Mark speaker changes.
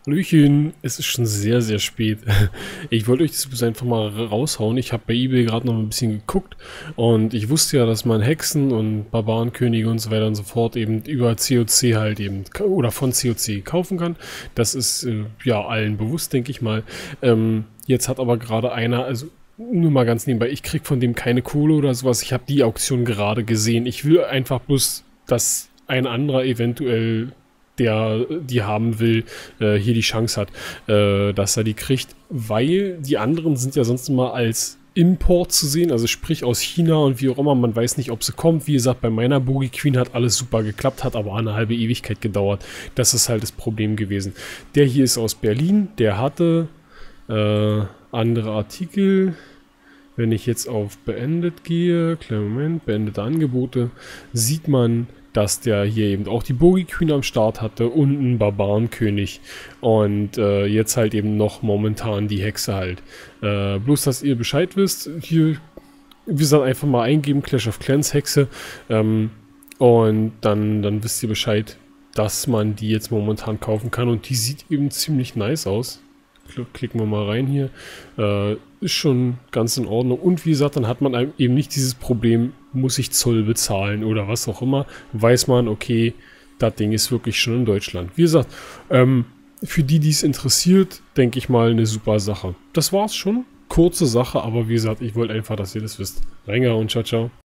Speaker 1: Hallöchen, es ist schon sehr, sehr spät. Ich wollte euch das bloß einfach mal raushauen. Ich habe bei eBay gerade noch ein bisschen geguckt und ich wusste ja, dass man Hexen und Barbarenkönige und so weiter und so fort eben über COC halt eben oder von COC kaufen kann. Das ist ja allen bewusst, denke ich mal. Jetzt hat aber gerade einer, also nur mal ganz nebenbei, ich krieg von dem keine Kohle oder sowas. Ich habe die Auktion gerade gesehen. Ich will einfach bloß, dass ein anderer eventuell der die haben will, hier die Chance hat, dass er die kriegt, weil die anderen sind ja sonst immer als Import zu sehen, also sprich aus China und wie auch immer, man weiß nicht, ob sie kommt. Wie gesagt, bei meiner Boogie Queen hat alles super geklappt, hat aber eine halbe Ewigkeit gedauert. Das ist halt das Problem gewesen. Der hier ist aus Berlin, der hatte andere Artikel. Wenn ich jetzt auf beendet gehe, kleinen Moment, beendete Angebote, sieht man, dass der hier eben auch die Boogie Queen am Start hatte und einen Barbarenkönig und jetzt halt eben noch momentan die Hexe halt. Bloß, dass ihr Bescheid wisst, hier, wie gesagt, einfach mal eingeben, Clash of Clans Hexe und dann wisst ihr Bescheid, dass man die jetzt momentan kaufen kann und die sieht eben ziemlich nice aus. Klicken wir mal rein hier. Ist schon ganz in Ordnung. Und wie gesagt, dann hat man eben nicht dieses Problem, muss ich Zoll bezahlen oder was auch immer. Weiß man, okay, das Ding ist wirklich schon in Deutschland. Wie gesagt, für die es interessiert, denke ich mal, eine super Sache. Das war's schon. Kurze Sache, aber wie gesagt, ich wollte einfach, dass ihr das wisst. Reingehauen, ciao, ciao.